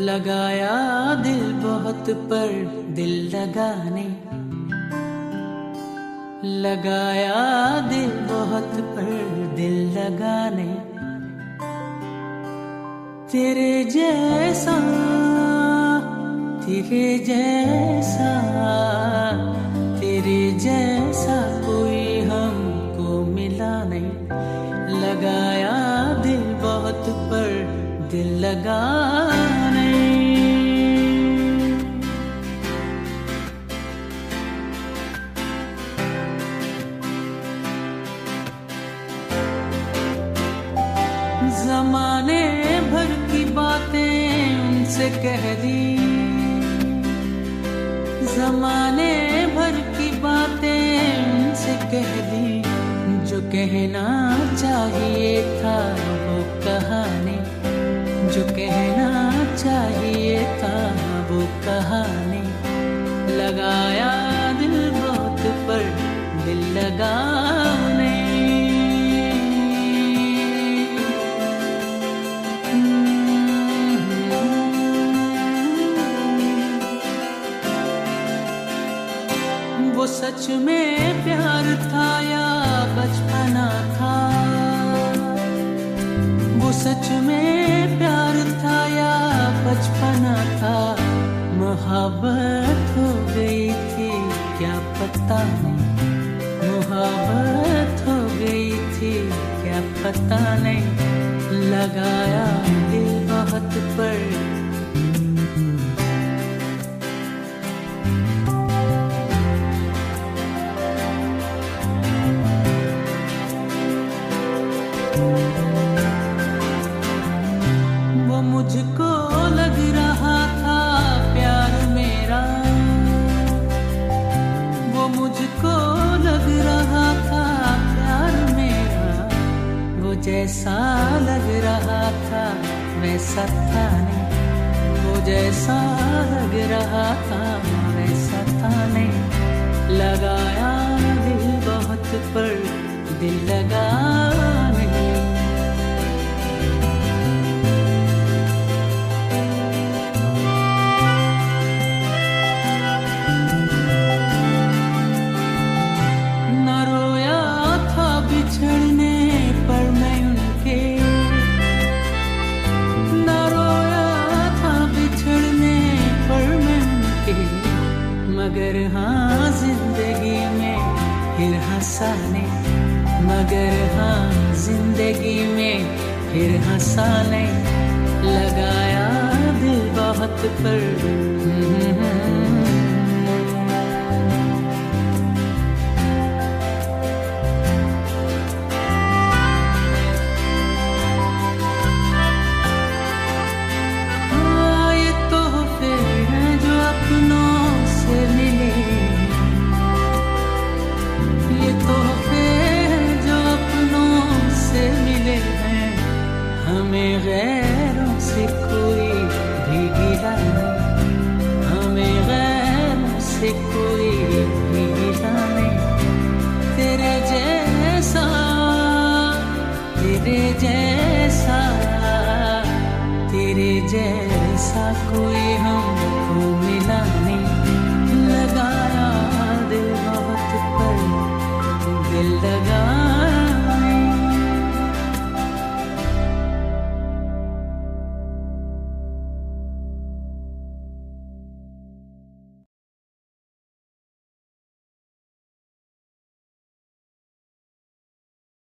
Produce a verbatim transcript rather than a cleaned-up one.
लगाया दिल बहुत पर दिल लगाने, लगाया दिल बहुत पर दिल लगाने, तेरे जैसा तेरे जैसा तेरे जैसा कोई हमको मिला नहीं। लगाया दिल बहुत पर दिल लगाने। ज़माने भर की बातें उनसे कह दी, ज़माने भर की बातें उनसे कह दी, जो कहना चाहिए था वो कहानी, जो कहना चाहिए था वो कहानी। लगाया दिल बहुत पर दिल लगाने। वो सच में प्यार था या बचपना था, वो सच में प्यार था या बचपना था। मोहब्बत हो गई थी क्या पता नहीं, मोहब्बत हो गई थी क्या पता नहीं। लगाया दिल बहुत पर वो मुझको लग रहा था प्यार मेरा, वो मुझको लग रहा था प्यार मेरा। वो जैसा लग रहा था वैसा था नहीं, वो जैसा लग रहा था वैसा था नहीं। लगाया दिल बहुत पर दिल लगाने। बिछड़ने पर मैं उनके, न रोया था बिछड़ने पर मैं उनके, मगर हाँ जिंदगी में फिर हंसाने, मगर हाँ जिंदगी में फिर हंसाने। लगाया दिल बहुत पर हमें गैरों से कोई भी गिला नहीं, हमें गैरों से कोई भी गिला नहीं। तेरे जैसा तेरे जैसा तेरे जैसा कोई हमको मिला नहीं। लगाया